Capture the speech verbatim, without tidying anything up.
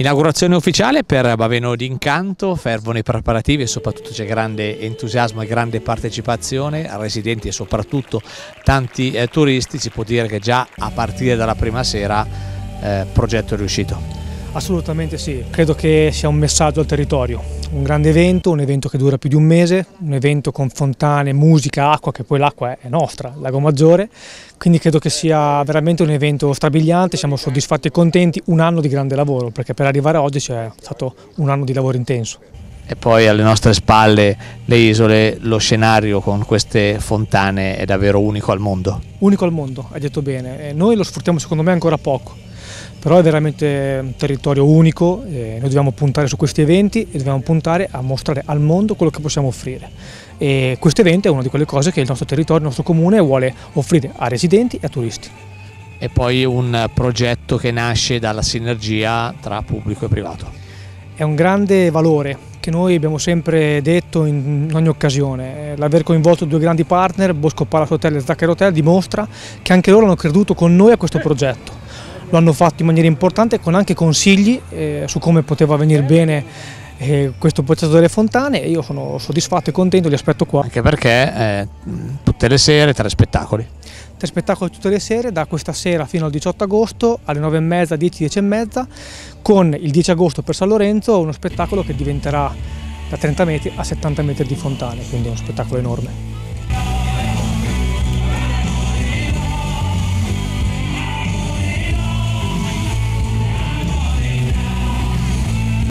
Inaugurazione ufficiale per Baveno d'Incanto, fervono i preparativi e soprattutto c'è grande entusiasmo e grande partecipazione, residenti e soprattutto tanti eh, turisti. Si può dire che già a partire dalla prima sera eh, progetto è riuscito. Assolutamente sì, credo che sia un messaggio al territorio, un grande evento, un evento che dura più di un mese, un evento con fontane, musica, acqua, che poi l'acqua è nostra, Lago Maggiore, quindi credo che sia veramente un evento strabiliante, siamo soddisfatti e contenti, un anno di grande lavoro, perché per arrivare a oggi c'è stato un anno di lavoro intenso. E poi alle nostre spalle le isole, lo scenario con queste fontane è davvero unico al mondo. Unico al mondo, hai detto bene, e noi lo sfruttiamo secondo me ancora poco. Però è veramente un territorio unico e noi dobbiamo puntare su questi eventi e dobbiamo puntare a mostrare al mondo quello che possiamo offrire. E questo evento è una di quelle cose che il nostro territorio, il nostro comune vuole offrire a residenti e a turisti. E poi un progetto che nasce dalla sinergia tra pubblico e privato. È un grande valore che noi abbiamo sempre detto in ogni occasione. L'aver coinvolto due grandi partner, Bosco Palace Hotel e Zacchero Hotel, dimostra che anche loro hanno creduto con noi a questo progetto. Lo hanno fatto in maniera importante con anche consigli eh, su come poteva venire bene eh, questo progetto delle fontane e io sono soddisfatto e contento, li aspetto qua. Anche perché eh, tutte le sere tre spettacoli. Tre spettacoli tutte le sere, da questa sera fino al diciotto agosto alle nove e mezza, dieci, dieci e mezza, con il dieci agosto per San Lorenzo uno spettacolo che diventerà da trenta metri a settanta metri di fontane, quindi è uno spettacolo enorme.